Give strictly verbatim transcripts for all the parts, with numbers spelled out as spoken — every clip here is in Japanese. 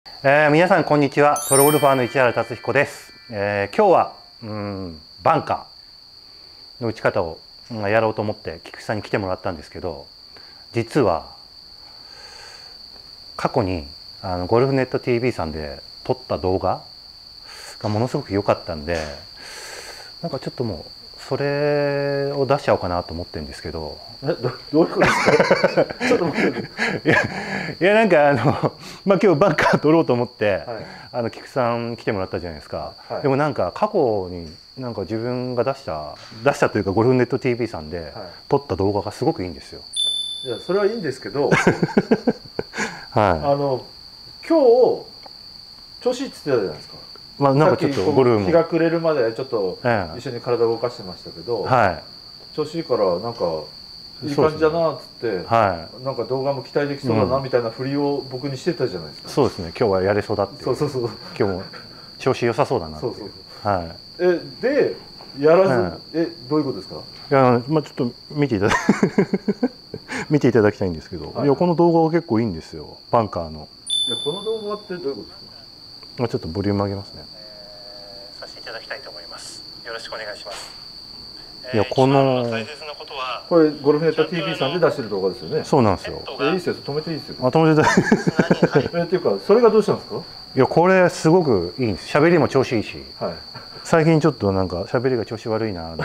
えー、皆さんこんにちは。プロゴルファーの市原達彦です。えー、今日はうんバンカーの打ち方をやろうと思って菊池さんに来てもらったんですけど、実は過去にあのゴルフネット ティーブイ さんで撮った動画がものすごく良かったんで、なんかちょっともうそれを出しちゃおうかなと思ってるんですけど。 え、ど、どういうことですかちょっと待って。 いや、いやなんかあの、まあ、今日バンカー撮ろうと思って、はい、あの菊池さん来てもらったじゃないですか、はい、でもなんか過去になんか自分が出した出したというかゴルフネット ティーブイ さんで撮った動画がすごくいいんですよ。 いやそれはいいんですけどはい、 あの今日調子いいって言ってたじゃないですか。 まあなんかちょっとゴルフも日が暮れるまでちょっと一緒に体を動かしてましたけど、はい、調子いいからなんかいい感じだなっつって、はい、なんか動画も期待できそうだなみたいな振りを僕にしてたじゃないですか。 そうですね、今日はやれそうだって。そうそうそう、今日も調子良さそうだなっていう。そうそうそう、はい、 えでやらず、はい、えどういうことですか。 いや、まあ、ちょっと見ていただ見ていただきたいんですけど、はい、いやこの動画は結構いいんですよ、バンカーの。 いやこの動画ってどういうことですか。 まあちょっとボリューム上げますね。 えー、させていただきたいと思います。よろしくお願いします。 いやこのこれゴルフネット ティーブイ さんで出してる動画ですよね。 そうなんですよ。 えいいですよ、止めていいですよ。 あ、止めてたい。えっていうかそれがどうしたんですか。 いやこれすごくいいんです。喋りも調子いいし、はい、最近ちょっとなんか喋りが調子悪いな。いや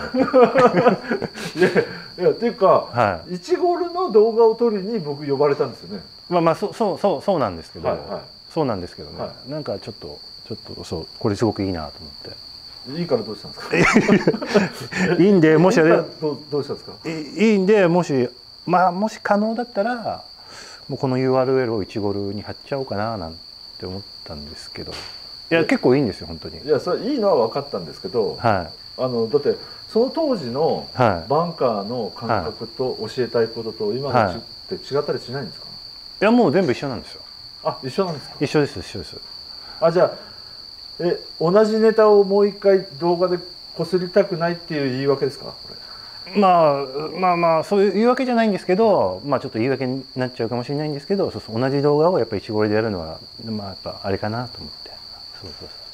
いやっていうか、はい、いちゴールの動画を撮りに僕呼ばれたんですよね。 まあまあそうそうそうそうなんですけど、はい、はい、そうなんですけどね、はい、なんかちょっとちょっとそうこれすごくいいなと思って。 いいからどうしたんですか。 いいんでもしあれどうどうしたんですか。 いいんでもしまあもし可能だったらもうこの ユーアールエル をいちゴールに貼っちゃおうかななんて思ったんですけど、いや結構いいんですよ本当に。 いやそれいいのは分かったんですけど、はい、あのだってその当時のバンカーの感覚と教えたいことと今のって違ったりしないんですか。 いやもう全部一緒なんですよ。 あ、一緒なんですか。 一緒です一緒です。 あ、じゃあえ同じネタをもう一回動画でこすりたくないっていう言い訳ですかこれ。まあまあまあそういう言い訳じゃないんですけど、まあちょっと言い訳になっちゃうかもしれないんですけど、そうそう同じ動画をやっぱりいちゴールでやるのはまあやっぱあれかなと思って。そうそうそう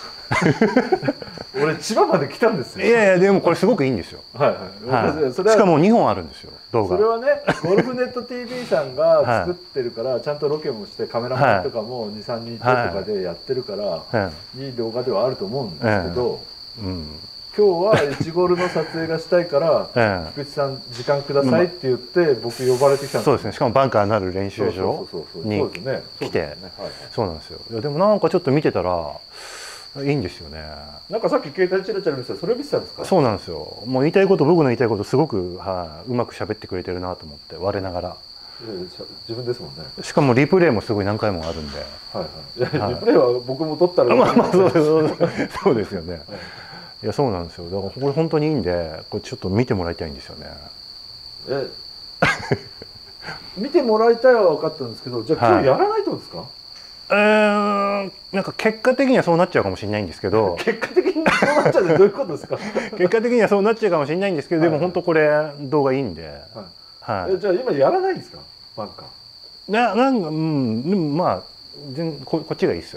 俺千葉まで来たんですよ。 いやいやでもこれすごくいいんですよ。はいはい。はい、しかもにほんあるんですよ動画。 それはねゴルフネット ティーブイ さんが作ってるから、はい、ちゃんとロケもしてカメラマンとかもにさんにんとかでやってるから、はい、いい動画ではあると思うんですけど、はい、うん、今日はいちゴールの撮影がしたいから、はい、菊池さん時間くださいって言って僕呼ばれてきたんです。 そうですね。しかもバンカーなる練習場に来て、そうなんですよ。いやでもなんかちょっと見てたら。いいんですよね。 なんかさっき携帯チラチラ見てた、それ見てたんですか。 そうなんですよ。もう言いたいこと、僕の言いたいことすごく、はい、うまく喋ってくれてるなと思って我ながら。 自分ですもんね。 しかもリプレイもすごい何回もあるんで。 はいはい。いやリプレイは僕も撮ったら。 まあまあそうですそうですよね。はい、いやそうなんですよ。だからこれ本当にいいんで、これちょっと見てもらいたいんですよね。 え、見てもらいたいは分かったんですけど、じゃあ今日やらないってことですか。はい、 えー、なんか結果的にはそうなっちゃうかもしれないんですけど結果的にそうなっちゃうってどういうことですか。 結果的にはそうなっちゃうかもしれないんですけど、はい、でも本当これ動画いいんで、 はいはい、えじゃあ今やらないんですかバンカー。ななんかうんでもまあ全ここっちがいいですよ。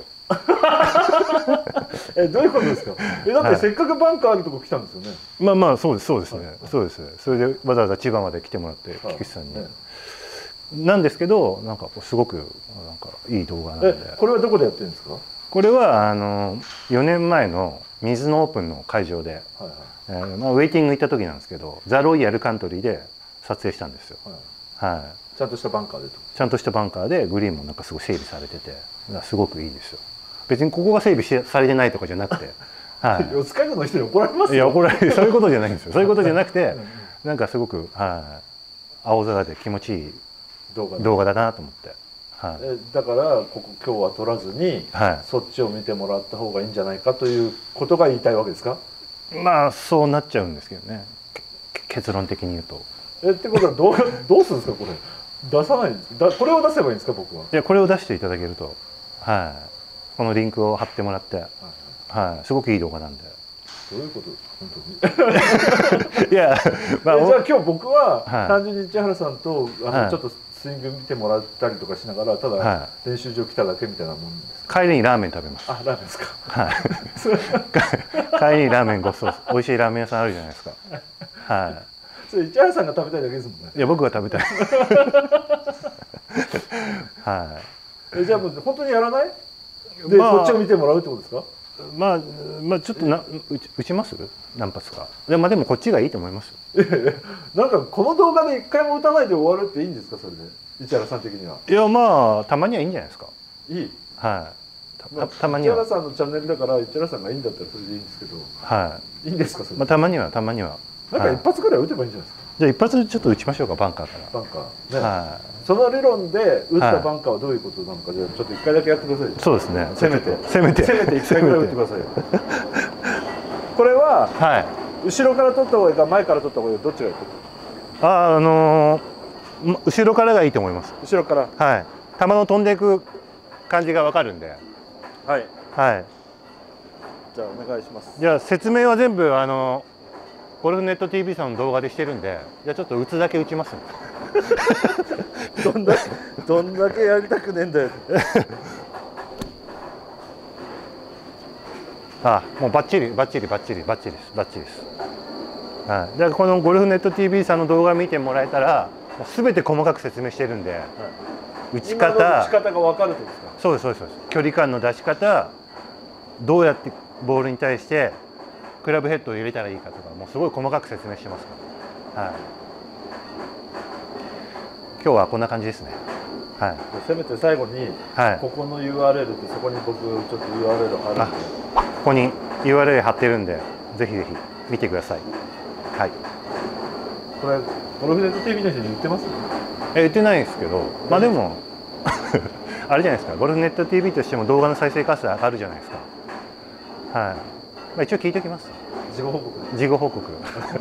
えどういうことですか。えだってせっかくバンカーあるとこ来たんですよね。はい、 まあまあそうですそうですね、はい、そうです。それでわざわざ千葉まで来てもらって菊池さんに。はい、なんですけどなんかすごくなんかいい動画なんで。 これはどこでやってるんですか。 これはあのよねんまえの水のオープンの会場で、はいはい、えーまあ、ウェイティング行った時なんですけどザ・ロイヤルカントリーで撮影したんですよ。はい、はい、 ちゃんとしたバンカーでと。 ちゃんとしたバンカーでグリーンもなんかすごい整備されててすごくいいですよ。別にここが整備しされてないとかじゃなくて、 はい、四つ角の人に怒られますよ。 いや怒られるそういうことじゃないんですよ。そういうことじゃなくてなんかすごく、はい、青空で気持ちいい動画 だ, 動画だなと思って、 はい、えだからここ今日は撮らずに、はい、そっちを見てもらった方がいいんじゃないかということが言いたいわけですか。 まあそうなっちゃうんですけどね結論的に言うと。 えってことはどうどうするんですかこれ出さないだこれを出せばいいんですか僕は。いやこれを出していただけると、はい、このリンクを貼ってもらって、はい、はい、すごくいい動画なんで。 どういうこと本当に。 いや、 まあ、じゃあ今日僕は単純に市原さんとあのちょっとすスイング見てもらったりとかしながらただ練習場来ただけみたいなもんですか？ 帰りにラーメン食べます。 あ、ラーメンですか。 はい帰りにラーメンごちそう、美味しいラーメン屋さんあるじゃないですか。はい。 それ市原さんが食べたいだけですもんね。 いや僕が食べたいはい。 え、じゃあもう本当にやらない？で、まあ、こっちを見てもらうってことですか？ まあまあちょっとな打ち打ちます何発か。でまあでもこっちがいいと思いますよ。 なんかこの動画で一回も打たないで終わるっていいんですか、それで市原さん的には。 いやまあたまにはいいんじゃないですか。 いい。 はい。た, たまに市は。 原さんのチャンネルだから市原さんがいいんだったらそれでいいんですけど。 はい。 いいんですかそれ。 まあたまにはたまには。 なんか一発ぐらい打てばいいんじゃないですか。 じゃあ一発ちょっと打ちましょうかバンカーから。 バンカー。ね。はい。その理論で打ったバンカーはどういうことなのか、じゃあちょっと一回だけやってください。 そうですね。 せめてせめてせめて一回ぐらい打ってくださいよ。これは、はい、後ろから取った方がいいか前から取った方がいいかどっちがいいか。 ああのー、後ろからがいいと思います。 後ろから。 はい。球の飛んでいく感じがわかるんで。 はいはい。 じゃあお願いします。 じゃあ説明は全部あのゴルフネット ティービー さんの動画でしてるんで、じゃあちょっと打つだけ打ちます。 どんだけどんだけやりたくねえんだよ。 あ、もうバッチリバッチリバッチリバッチリですバッチリです。はい。じゃあこのゴルフネット ティービー さんの動画見てもらえたら、すべて細かく説明してるんで、はい、打ち方、 打ち方が分かるってことですか。 そうですそうですそうです。距離感の出し方、どうやってボールに対してクラブヘッドを入れたらいいかとか、もうすごい細かく説明してますから。はい。今日はこんな感じですね。はい。 せめて最後に、はい、ここの ユーアールエル ってそこに僕ちょっと ユーアールエル 貼るんで。 ここに ユーアールエル 貼ってるんで、ぜひぜひ見てください。はい。 これゴルフネット ティービー の人に言ってます？ え、言ってないですけど、まあでもあれじゃないですか。ゴルフネット ティービー としても動画の再生回数上がるじゃないですか。はい。まあ一応聞いておきます。 事後報告。 事後報告。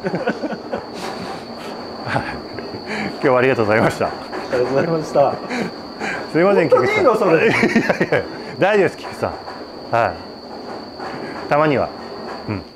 はい。今日はありがとうございました。 ありがとうございました。 すみません、菊池さん。 いいのそれ。 いやいや、大丈夫です、菊池さん。はい。たまには。うん。